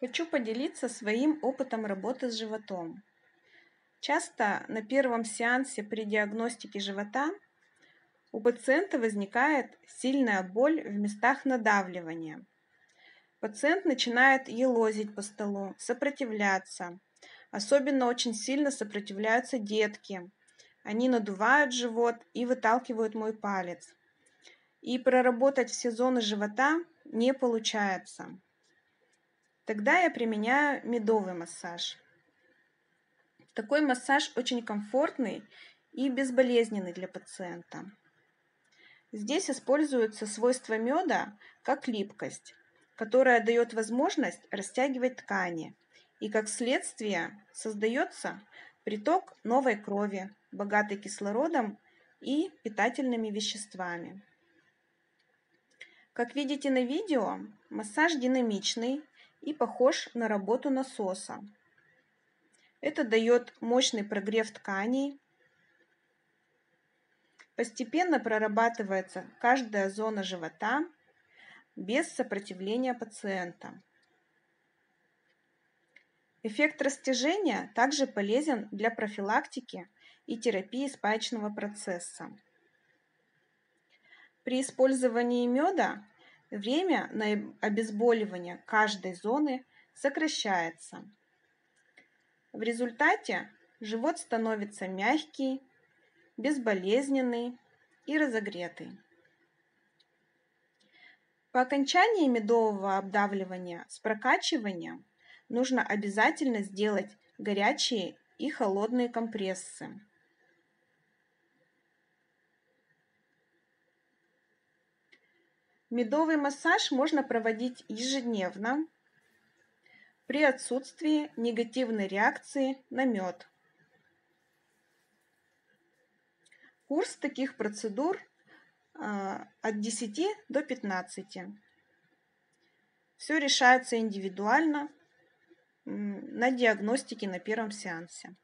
Хочу поделиться своим опытом работы с животом. Часто на первом сеансе при диагностике живота у пациента возникает сильная боль в местах надавливания. Пациент начинает елозить по столу, сопротивляться. Особенно очень сильно сопротивляются детки. Они надувают живот и выталкивают мой палец. И проработать все зоны живота не получается. Тогда я применяю медовый массаж. Такой массаж очень комфортный и безболезненный для пациента. Здесь используются свойства меда как липкость, которая дает возможность растягивать ткани, и как следствие создается приток новой крови, богатой кислородом и питательными веществами. Как видите на видео, массаж динамичный и похож на работу насоса. Это дает мощный прогрев тканей. Постепенно прорабатывается каждая зона живота без сопротивления пациента. Эффект растяжения также полезен для профилактики и терапии спаечного процесса. При использовании меда время на обезболивание каждой зоны сокращается. В результате живот становится мягкий, безболезненный и разогретый. По окончании медового обдавливания с прокачиванием нужно обязательно сделать горячие и холодные компрессы. Медовый массаж можно проводить ежедневно при отсутствии негативной реакции на мед. Курс таких процедур от 10 до 15. Все решается индивидуально на диагностике на первом сеансе.